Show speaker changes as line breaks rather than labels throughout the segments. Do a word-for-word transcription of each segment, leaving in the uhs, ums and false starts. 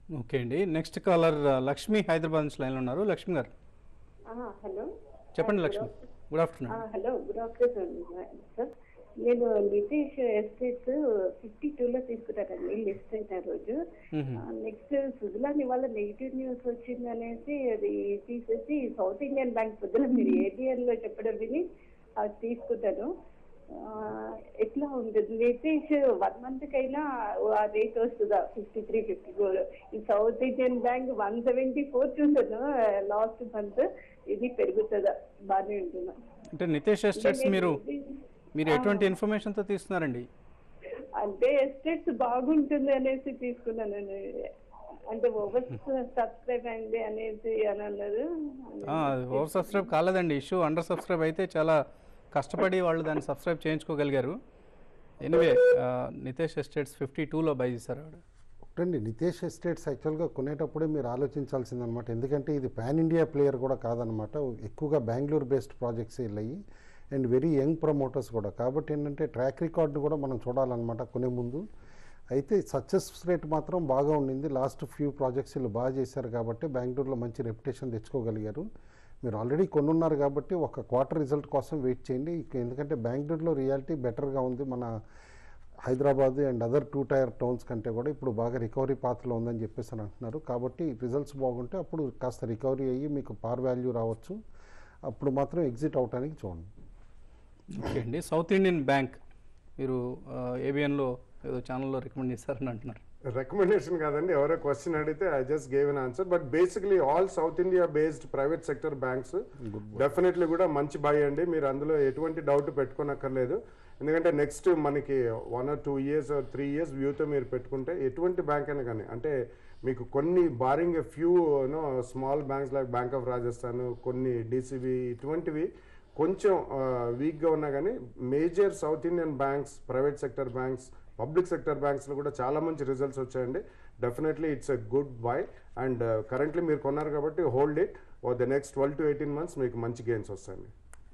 Okay అండి. Next caller Lakshmi Hyderabad నుంచి లైన్లో ఉన్నారు. లక్ష్మి గారు
హలో
చెప్పండి. Lakshmi, good afternoon.
Hello good afternoon sir. నేను నితీష్ ఎస్టేట్స్ ఫిఫ్టీ టూలో తీసుకున్నానండి లిస్ట్ అయిన రోజు. నెక్స్ట్ సుజలాన్ ఇవాళ నెగిటివ్ న్యూస్ వచ్చింది అనేసి అది తీసేసి సౌత్ ఇండియన్ బ్యాంక్ పొద్దున మీరు ఏబిఎన్ లో చెప్పడం విని అది తీసుకుంటాను. ఎట్లా ఉంటుంది నితీష్ వన్ మంత్ కైనా ఆ రేట్ వస్తుందా? ఫిఫ్టీ త్రీ ఫిఫ్టీ ఫోర్ ఈ South Indian bank one seventy four చూసాను లాస్ట్ మంత్. ఇది పెరుగుతుందా? బాగానే ఉంటుందా?
అంటే నితీష్ ఎస్టేట్స్ మీరు మీరు ఎటువంటి ఇన్ఫర్మేషన్ తో తీస్తున్నారండి?
అంటే ఎస్టేట్స్ బాగుంటుంది అనేసి తీసుకున్నాను. అంటే ఓవర్ సబ్స్క్రైబ్ అయింది అనేసి అని అన్నారు.
ఓవర్ సబ్స్క్రైబ్ కాలేదండి, ఇష్యూ అండర్ సబ్స్క్రైబ్ అయితే చాలా కష్టపడి వాళ్ళు దాన్ని సబ్స్క్రైబ్ చేయించుకోగలిగారు. ఎనివే నితీష్ ఎస్టేట్స్ ఫిఫ్టీ టూలో బై చేశారు.
ఒకటండి, నితీష్ ఎస్టేట్స్ యాక్చువల్గా కొనేటప్పుడే మీరు ఆలోచించాల్సిందనమాట. ఎందుకంటే ఇది పాన్ ఇండియా ప్లేయర్ కూడా కాదనమాట. ఎక్కువగా బెంగళూరు బేస్డ్ ప్రాజెక్ట్స్ వెళ్ళాయి అండ్ వెరీ యంగ్ ప్రమోటర్స్ కూడా. కాబట్టి ఏంటంటే ట్రాక్ రికార్డ్ని కూడా మనం చూడాలన్నమాట కొనే ముందు. అయితే సక్సెస్ రేట్ మాత్రం బాగా ఉండింది. లాస్ట్ ఫ్యూ ప్రాజెక్ట్స్ వీళ్ళు బాగా చేశారు కాబట్టి బెంగళూరులో మంచి రెప్యుటేషన్ తెచ్చుకోగలిగారు. మీరు ఆల్రెడీ కొనున్నారు కాబట్టి ఒక క్వార్టర్ రిజల్ట్ కోసం వెయిట్ చేయండి. ఎందుకంటే బెంగళూరులో రియాలిటీ బెటర్గా ఉంది మన Hyderabad and other two tier towns కంటే కూడా ఇప్పుడు బాగా రికవరీ పాత్రలో ఉందని చెప్పేసి అని అంటున్నారు. కాబట్టి రిజల్ట్స్ బాగుంటే అప్పుడు కాస్త రికవరీ అయ్యి మీకు పార్ వాల్యూ రావచ్చు. అప్పుడు మాత్రం ఎగ్జిట్ అవడానికి చూడండి.
ఓకే అండి. సౌత్ ఇండియన్ బ్యాంక్ మీరు ఏబిఎన్లో ఏదో ఛానల్లో రికమెండ్ చేస్తారని అంటున్నారు.
రికమెండేషన్ కాదండి, ఎవరో క్వశ్చన్ అడిగితే I just gave an answer. But basically all South India based private sector banks definitely కూడా మంచి బై అండి. మీరు అందులో ఎటువంటి డౌట్ పెట్టుకోనక్కర్లేదు. ఎందుకంటే నెక్స్ట్ మనకి one or two years or three years వ్యూతో మీరు పెట్టుకుంటే ఎటువంటి బ్యాంక్ అయినా కానీ, అంటే మీకు కొన్ని barring a few you know small banks like bank of Rajasthan, కొన్ని డీసీబీ ఇటువంటివి కొంచెం వీక్గా ఉన్నా కానీ major South Indian banks, private sector banks, public sector బ్యాంక్స్లో కూడా చాలా మంచి రిజల్ట్స్ వచ్చాయండి. Definitely it's a good buy and currently మీరు కొన్నారు కాబట్టి హోల్డ్ ఇట్. ఓ the next twelve to eighteen months మీకు మంచి గెయిన్స్ వస్తాయండి.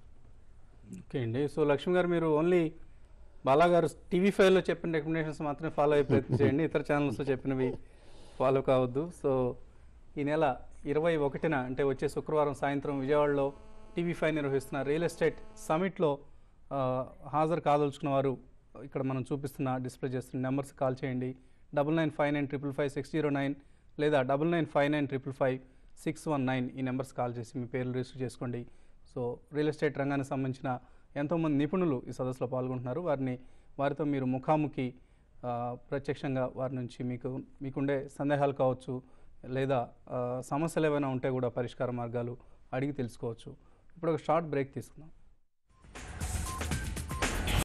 ఓకే అండి. సో లక్ష్మి గారు, మీరు ఓన్లీ బాలాగారు టీవీ ఫైవ్లో చెప్పిన రికమెండేషన్స్ మాత్రమే ఫాలో అయ్యే ప్రయత్నం చేయండి. ఇతర ఛానల్స్లో చెప్పినవి ఫాలో కావద్దు. సో ఈ నెల ఇరవై ఒకటిన అంటే వచ్చే శుక్రవారం సాయంత్రం విజయవాడలో టీవీ ఫైవ్ నిర్వహిస్తున్న రియల్ ఎస్టేట్ సమిట్లో హాజరు కాదలుచుకున్న వారు ఇక్కడ మనం చూపిస్తున్న డిస్ప్లే చేస్తున్న నెంబర్స్ కాల్ చేయండి. Double nine five nine triple five six zero nine లేదా double nine five nine triple five six one nine ఈ నెంబర్స్ కాల్ చేసి మీ పేర్లు రిజిస్టర్ చేసుకోండి. సో రియల్ ఎస్టేట్ రంగానికి సంబంధించిన ఎంతోమంది నిపుణులు ఈ సదస్సులో పాల్గొంటున్నారు. వారిని వారితో మీరు ముఖాముఖి ప్రత్యక్షంగా వారి నుంచి మీకు మీకుండే సందేహాలు కావచ్చు లేదా సమస్యలు ఏమైనా ఉంటే కూడా పరిష్కార మార్గాలు అడిగి తెలుసుకోవచ్చు. ఇప్పుడు ఒక షార్ట్ బ్రేక్ తీసుకుందాం.